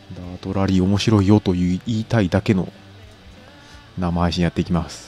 ダートラリー面白いよと言いたいだけの生配信やっていきます。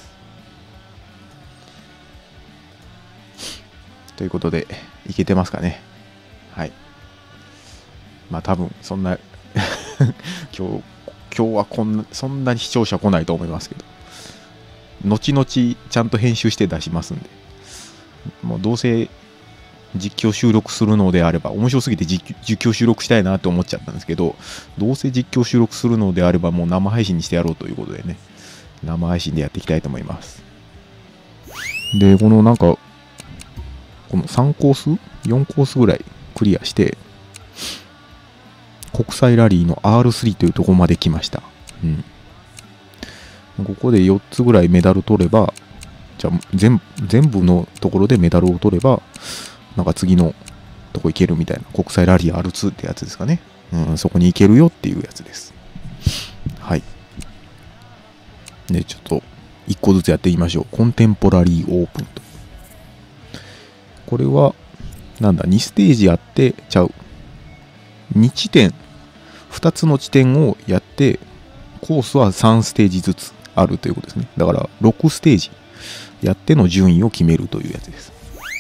ということで、いけてますかね。はい。まあ多分そんな今日はそんなに視聴者来ないと思いますけど、後々ちゃんと編集して出しますんで、もうどうせ実況収録するのであれば、面白すぎて実況収録したいなって思っちゃったんですけど、どうせ実況収録するのであればもう生配信にしてやろうということでね、生配信でやっていきたいと思います。で、この3コース ?4 コースぐらいクリアして、国際ラリーの R3 というところまで来ました。ここで4つぐらいメダル取れば、じゃあ全部のところでメダルを取れば、なんか次のとこ行けるみたいな、国際ラリー R2 ってやつですかね。そこに行けるよっていうやつです。はい。で、ちょっと1個ずつやってみましょう。コンテンポラリーオープンと。これは、2ステージやってちゃう。2地点、2つの地点をやって、コースは3ステージずつあるということですね。だから、6ステージやっての順位を決めるというやつです。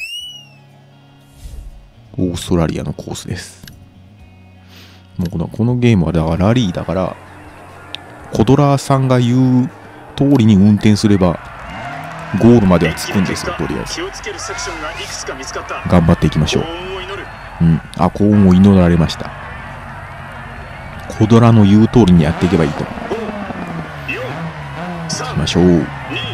オーストラリアのコースです。もうこのゲームはだからラリーだから、コドラーさんが言う通りに運転すれば、ゴールまでは着くんですよ、とりあえず。頑張っていきましょう。幸運を祈られました。コドラの言う通りにやっていけばいいと。行きましょう。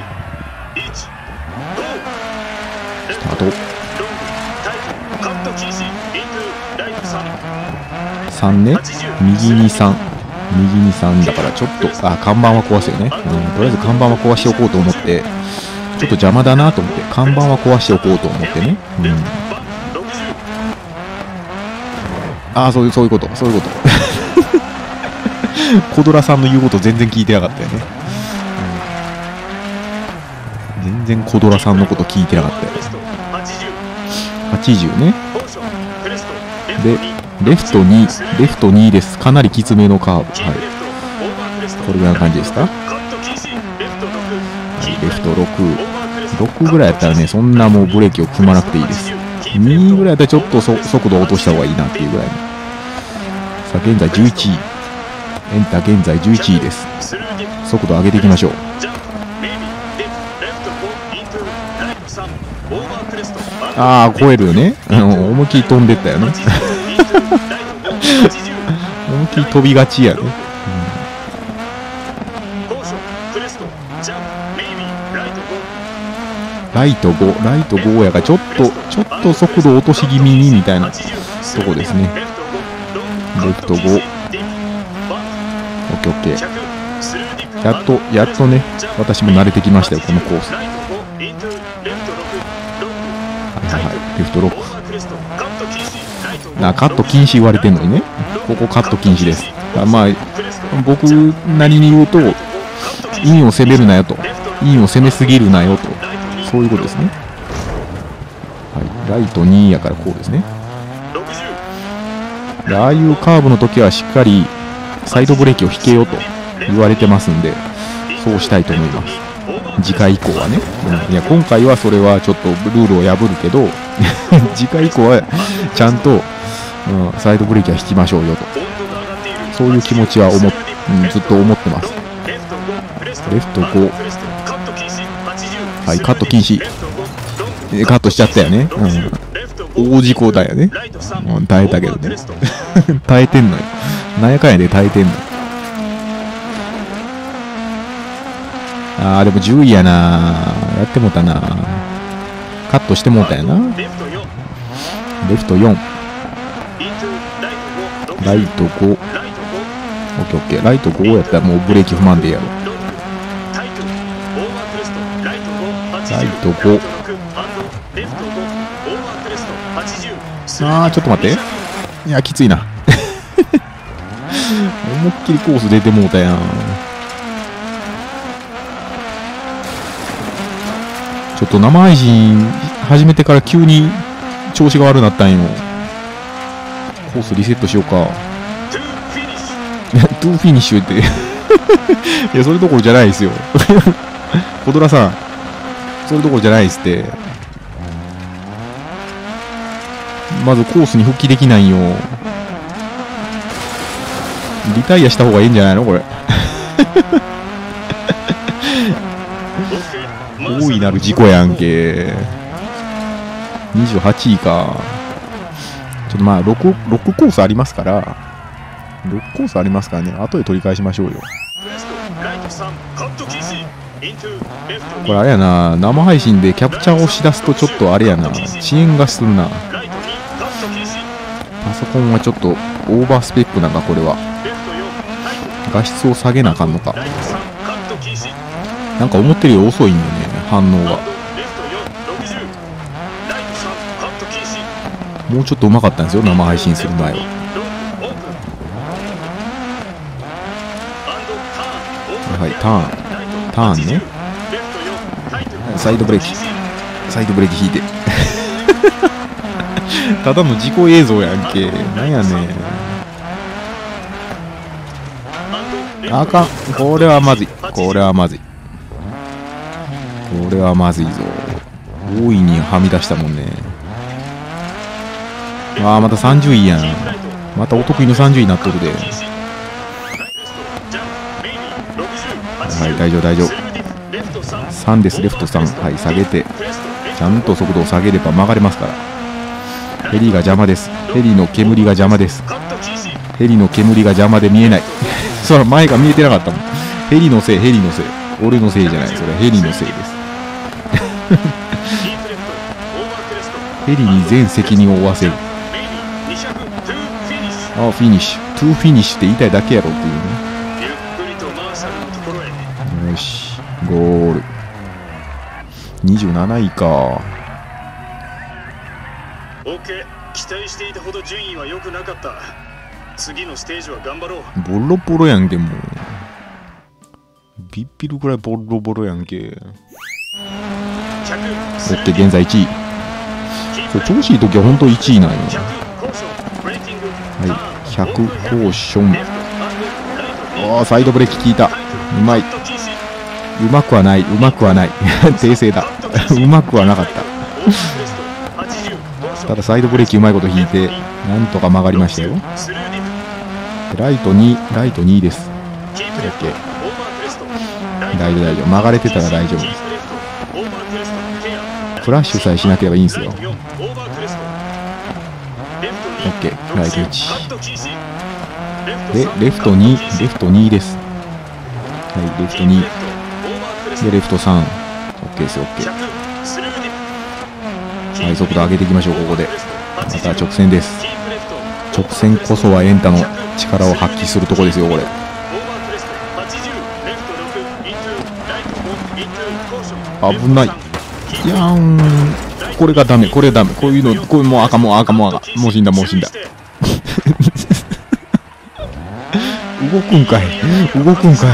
スタート。3ね。右に3。右に3だからちょっと、看板は壊すよね。とりあえず看板は壊しておこうと思って、ちょっと邪魔だなと思って、看板は壊しておこうと思ってね。そういうこと。コドラさんの言うこと全然聞いてなかったよね。全然コドラさんのこと聞いてなかったよ。80ね。で、レフト2です。かなりきつめのカーブ。はい。これぐらいの感じですか？はい、レフト6ぐらいやったらね、そんなもうブレーキを踏まなくていいです。2ぐらいやったらちょっと速度を落とした方がいいなっていうぐらいの。さあ、現在11位。エンター現在11位です。速度上げていきましょう。超えるよね。思いっきり飛んでったよね。思いっきり飛びがちやね。ライト5やからちょっと速度落とし気味にみたいなとこですね。レフト5。オッケー。やっとね、私も慣れてきましたよ、このコース。レフト6。カット禁止言われてんのにね。ここカット禁止です。僕なりに言うと、インを攻めるなよと。インを攻めすぎるなよと。そういうことですね。はい。ライト2やからこうですね。で、ああいうカーブの時はしっかりサイドブレーキを引けよと言われてますんで、そうしたいと思います。次回以降はね。今回はそれはちょっとルールを破るけど、次回以降はちゃんと、サイドブレーキは引きましょうよと。そういう気持ちはずっと思ってます。レフト5。はい、カット禁止。カットしちゃったよね。大事故だよね。耐えたけどね。耐えてんのよ。なんやかんやで耐えてんの。でも10位やな。やってもうたな。カットしてもうたやな。レフト4。ライト5。オッケー。ライト5やったらもうブレーキ踏まんでやろ。ライト5。ちょっと待って。いや、きついな。思いっきりコース出てもうたやん。ちょっと生配信始めてから急に調子が悪くなったんよ。コースリセットしようか。 トゥーフィニッシュっていや、それどころじゃないですよコドラさん、それどころじゃないですって。まずコースに復帰できないよ。リタイアした方がいいんじゃないのこれ大いなる事故やんけ。28位か。ちょっとまあ 6コースありますから、6コースありますからね、後で取り返しましょうよ。これあれやな、生配信でキャプチャーをしだすとちょっとあれやな、遅延がするな。パソコンはちょっとオーバースペックなんか、これは画質を下げなあかんのか。なんか思ってるより遅いんよね、反応が。もうちょっとうまかったんですよ、生配信する前は。はい、ターンね。サイドブレーキ引いてただの事故映像やんけ。なんやねん。あかん、これはまずい、これはまずい、これはまずいぞ。大いにはみ出したもんね。ああ、また30位やん。またお得意の30位になっとるで。はい、大丈夫大丈夫。3です、レフト3。はい、下げて、ちゃんと速度を下げれば曲がれますから。ヘリが邪魔です。ヘリの煙が邪魔です。ヘリの煙が邪魔で見えないそら前が見えてなかったもん。ヘリのせい、ヘリのせい。俺のせいじゃない、それヘリのせいですヘリに全責任を負わせる。ああ、フィニッシュ。トゥーフィニッシュって言いたいだけやろっていうね。よし、ゴール。27位か。 オッケー。期待していたほど順位は良くなかった。次のステージは頑張ろう。 ボロボロやんけ、もう。ビッピるくらいボロボロやんけ。オッケー、現在1位。そう、調子いい時は本当1位なんよ。はい、100コーション。ああ、サイドブレーキ効いた。うまい。うまくはない、うまくはない。訂正だ。うまくはなかった。ただサイドブレーキうまいこと引いて、なんとか曲がりましたよ。ライト2、ライト2です。オッケー。大丈夫大丈夫。曲がれてたら大丈夫です。フラッシュさえしなければいいんですよ。オッケー、ライト1。で、レフト2、レフト2です。はい、レフト2。で、レフト3。オッケーです、オッケー。はい、速度上げていきましょう、ここで。また直線です。直線こそはエンタの力を発揮するとこですよ、これ。危ない。いやーん。これがダメ、これダメ。こういうの、これもう赤、もう赤、もう赤。もう死んだ、もう死んだ。動くんかい。動くんかい。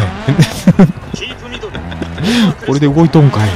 これで動いとんかい。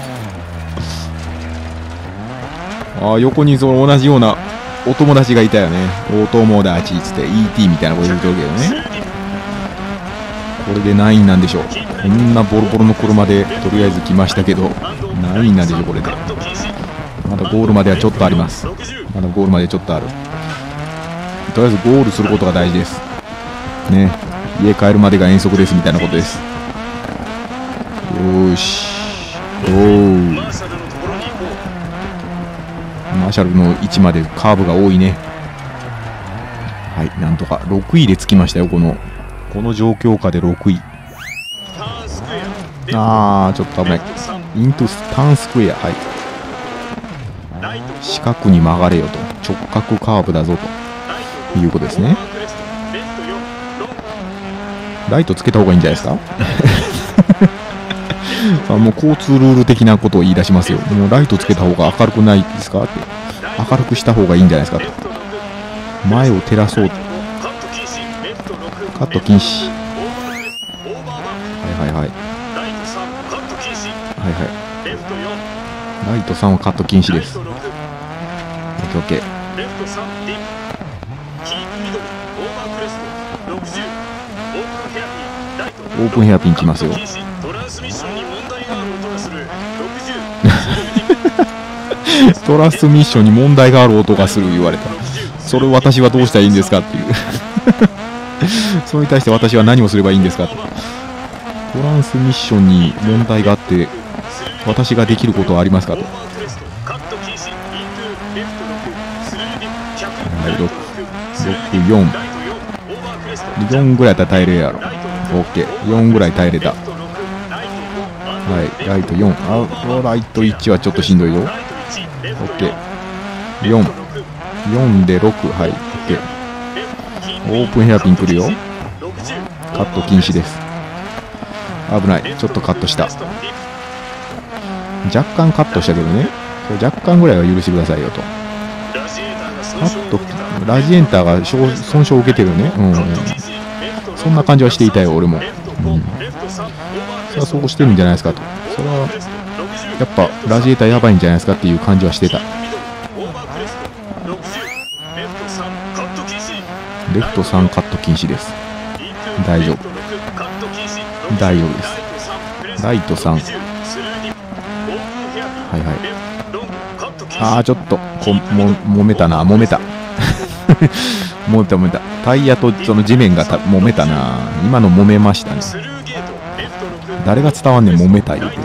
ああ、横にその同じようなお友達がいたよね。お友達っつって ET みたいなこと言うとるけどね。これで何位なんでしょう。こんなボロボロの車でとりあえず来ましたけど、何位なんでしょう、これで。まだゴールまではちょっとあります。まだゴールまでちょっとある。とりあえずゴールすることが大事です。ね。家帰るまでが遠足ですみたいなことです。よーし。おー。マーシャルの位置までカーブが多いね。はい、なんとか6位でつきましたよ。この状況下で6位。あー、ちょっと危ない。イントターンスクエア。はい。四角に曲がれよと。直角カーブだぞということですね。ライトつけた方がいいんじゃないですかあ、もう交通ルール的なことを言い出しますよ。もうライトつけた方が明るくないですかって。明るくした方がいいんじゃないですかと。前を照らそう。カット禁止。はいはいはい。はいはい。ライト3はカット禁止です。オッケーオッケー。 オープンヘアピン来ますよ。 トランスミッションに問題がある音がする。 トランスミッションに問題がある音がする言われた。それを私はどうしたらいいんですかっていうそれに対して私は何をすればいいんですかと。トランスミッションに問題があって私ができることはありますかと。はい、64 4ぐらいだったら耐えれるやろ。 OK4 ぐらい耐えれた。はい、ライト4、ライト1はちょっとしんどいよ。 OK4 で6、はい、OK。 オープンヘアピン来るよ。カット禁止です。危ない、ちょっとカットした。若干カットしたけどね、若干ぐらいは許してくださいよと。カット、ラジエンターが損傷を受けてるね。そんな感じはしていたよ俺も。それはそうしてるんじゃないですかと。それはやっぱラジエーターやばいんじゃないですかっていう感じはしてた。レフト3カット禁止です。大丈夫、大丈夫です。ライト3、はいはい。ちょっと揉めたな、揉めた揉めた。タイヤとその地面が揉めたな。今の揉めましたね。誰が伝わんねん、揉めた言うて。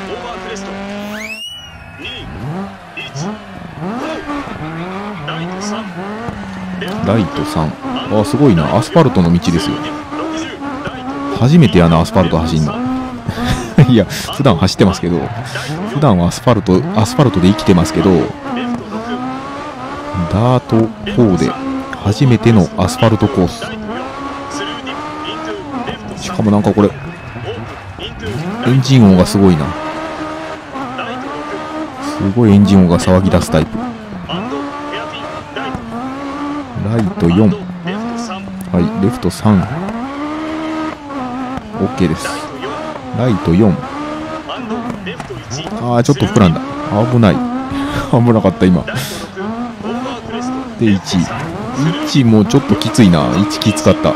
ライト3、すごいな。アスファルトの道ですよ。初めてやな、アスファルト走んのいや普段走ってますけど、普段はアスファルトで生きてますけど、ダート4で初めてのアスファルトコース。しかもなんかこれエンジン音がすごいな。すごいエンジン音が騒ぎ出すタイプ。ライト4、はい、レフト3、 OK です。ライト4、ちょっと膨らんだ。危ない危なかった今で。1もちょっときついな。1きつかった。はい、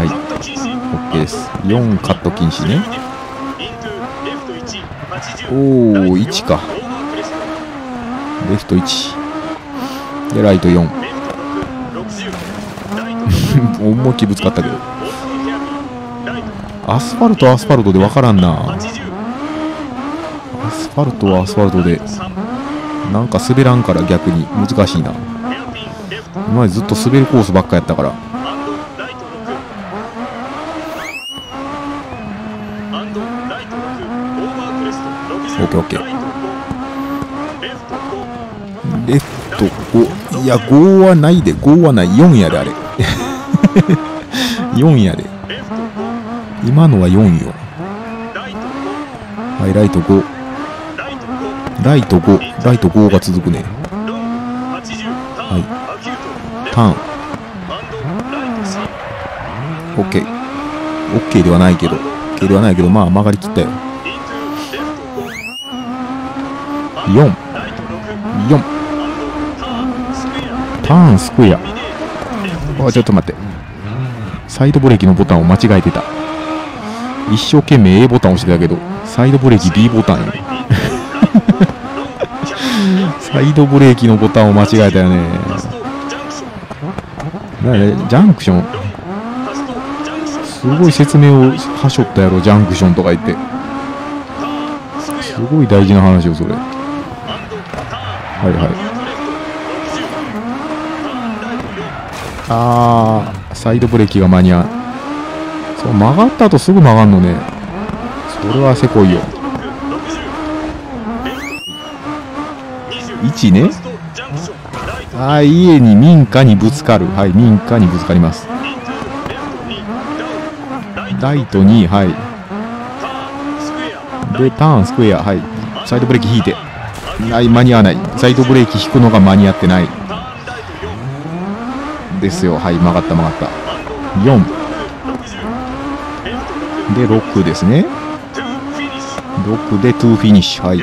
OK です。4カット禁止ね。1か。レフト1でライト4思いっきりぶつかったけど、アスファルトはアスファルトで分からんな。アスファルトはアスファルトでなんか滑らんから逆に難しいな。今までずっと滑るコースばっかやったから。OKOK。レフト5、いや5はないで、5はない、4やであれ4やで、今のは4よ。はい、ライト5、ライト5、ライト5が続くね。はい、ターン OK ではないけど、まあ曲がりきったよ。4ターンスクエア。ちょっと待って、サイドブレーキのボタンを間違えてた。一生懸命 A ボタン押してたけどサイドブレーキ B ボタンやサイドブレーキのボタンを間違えたよね。ジャンクション、すごい説明をはしょったやろ。ジャンクションとか言って、すごい大事な話よそれ。はいはい。サイドブレーキが間に合う。そう、曲がった後すぐ曲がんのね。それはせこいよ。1ね。家に民家にぶつかる。はい、民家にぶつかります。ライトに、はい。で、ターンスクエア、はい。サイドブレーキ引いて。間に合わない。サイドブレーキ引くのが間に合ってない。ですよ。はい、曲がった。4。で、6ですね。6でトゥーフィニッシュ。はい。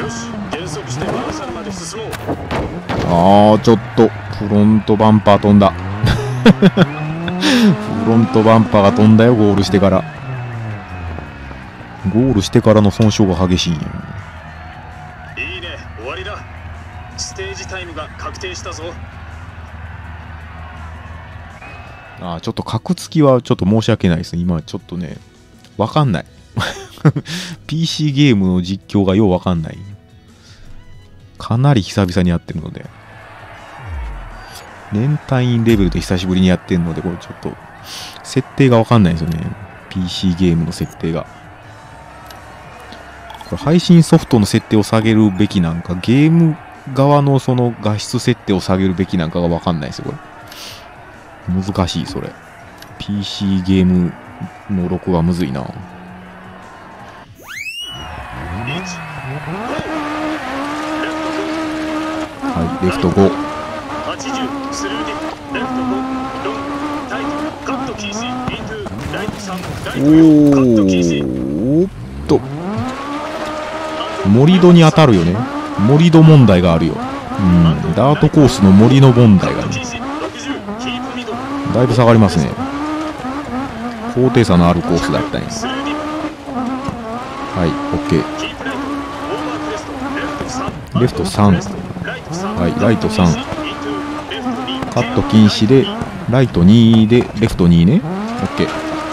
ちょっと、フロントバンパー飛んだ。 フロントバンパーが飛んだよ、ゴールしてから。ゴールしてからの損傷が激しいんや。 いいね、終わりだ。ステージタイムが確定したぞ。 ああ、ちょっと格付きはちょっと申し訳ないですね。今ちょっとね、わかんない。PC ゲームの実況がようわかんない。かなり久々にやってるので。年単位レベルで久しぶりにやってるので、これちょっと、設定がわかんないんですよね。PC ゲームの設定が。これ配信ソフトの設定を下げるべきなんか、ゲーム側のその画質設定を下げるべきなんかがわかんないですよ、これ。難しい、それ。PC ゲームの録画むずいな。はい、レフト5。おーっと。盛り土に当たるよね。盛り土問題があるよ。うん、ダートコースの盛り土問題がね。だいぶ下がりますね。高低差のあるコースだったんや。はい、OK。レフト3。はい、ライト3。カット禁止で、ライト2で、レフト2ね。OK。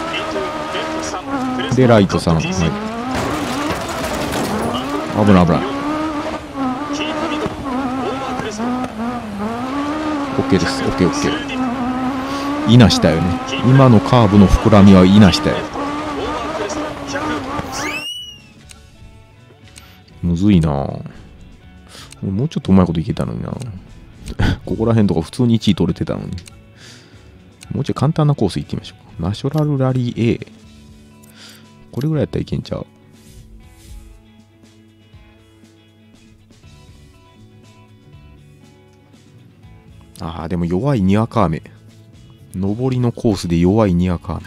で、ライト3。はい。危ない危ない。OK です。OK、OK。いなしたよね。今のカーブの膨らみはいなしたよ。むずいなぁ。もうちょっとうまいこといけたのにな。ここら辺とか普通に1位取れてたのに。もうちょい簡単なコース行ってみましょう。ナショナルラリー A。これぐらいやったらいけんちゃう。ああ、でも弱いにわか雨。上りのコースで弱いにわか雨。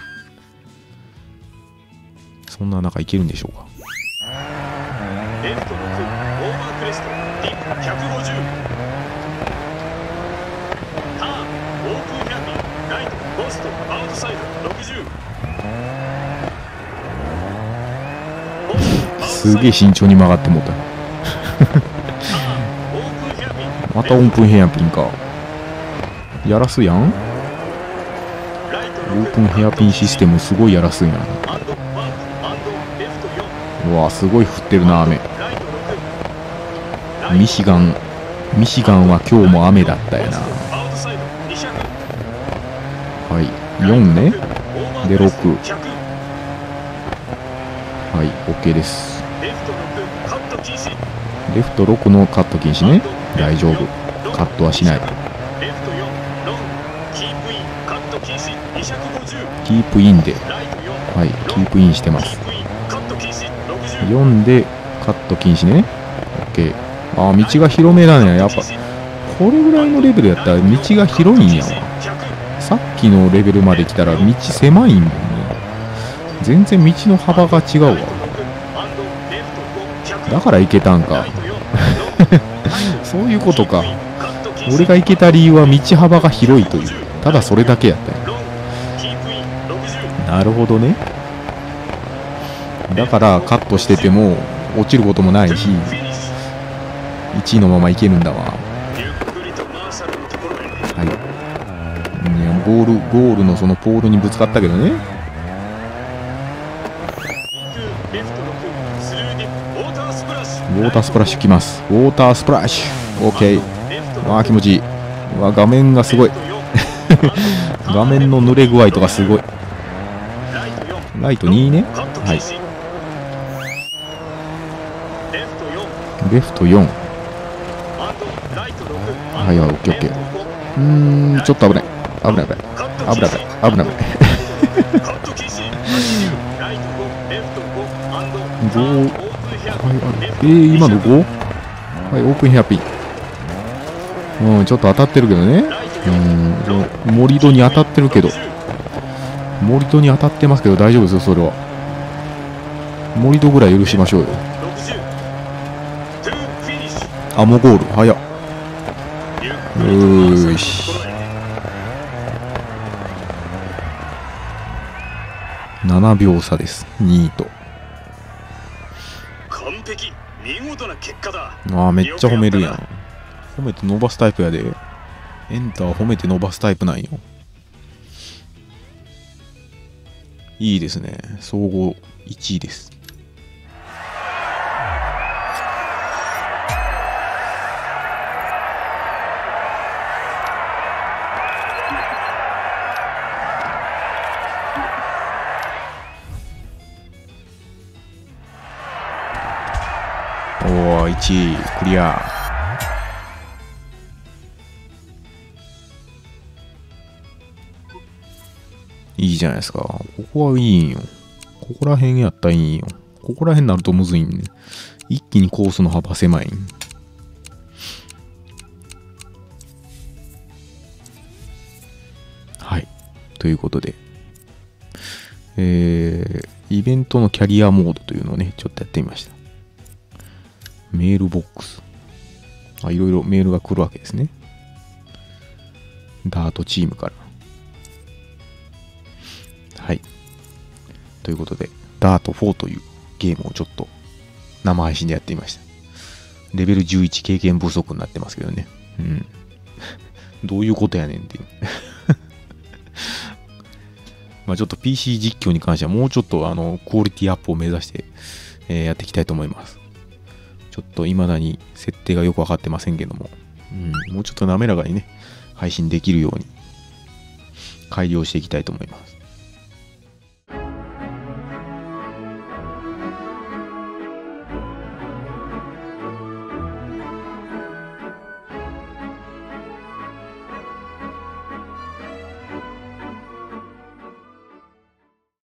そんな中いけるんでしょうか。レフト6、オーバークレスト、ディップ150。ターン、オープンヘアピン、ライト、ポスト、アウトサイド60。すげえ慎重に曲がってもうた。またオープンヘアピンか。やらすやん。オープンヘアピンシステムすごいやらすんやん。うわすごい降ってるな雨。ミシガンは今日も雨だったやな。はい4ね。で6。はい OK です。レフト6のカット禁止ね。大丈夫、カットはしない。キープインで、はい、キープインしてます。4でカット禁止ね。 OK。 ああ道が広めだね。やっぱこれぐらいのレベルやったら道が広いんやわ。さっきのレベルまで来たら道狭いんだよね。全然道の幅が違うわ。だから行けたんか。そういうことか。俺が行けた理由は道幅が広いという、ただそれだけやったよ。なるほどね。だからカットしてても落ちることもないし、1位のままいけるんだわ。はい。いやゴールのそのポールにぶつかったけどね。ウォータースプラッシュきます。ウォータースプラッシュ OK。 わあ気持ちいい。わ画面がすごい。画面の濡れ具合とかすごい。ライト2ね。はい。レフト4。はいはい、オッケーオッケー。ちょっと危ない。危ない。5、今の 5？ はい、オープンヘアピン。ちょっと当たってるけどね。盛り土に当たってるけど。盛り土に当たってますけど大丈夫ですよ、それは。盛り土ぐらい許しましょうよ。あ、もうゴール。早っ。よーし。 7秒差です、2位と。 完璧、見事な結果だ。 ああ、めっちゃ褒めるやん。褒めて伸ばすタイプやで。エンター褒めて伸ばすタイプなんよ。いいですね。総合1位です。おー、1位クリア。いいじゃないですか。ここはいいんよ。ここら辺やったらいいんよ。ここら辺になるとむずいんで、一気にコースの幅狭いん。はい。ということで、イベントのキャリアモードというのをね、ちょっとやってみました。メールボックス。いろいろメールが来るわけですね。ダートチームから。はい。ということで、ダート4というゲームをちょっと生配信でやってみました。レベル11経験不足になってますけどね。うん。どういうことやねんっていう。まあちょっと PC 実況に関してはもうちょっとクオリティアップを目指して、やっていきたいと思います。ちょっと未だに設定がよくわかってませんけども、もうちょっと滑らかにね、配信できるように改良していきたいと思います。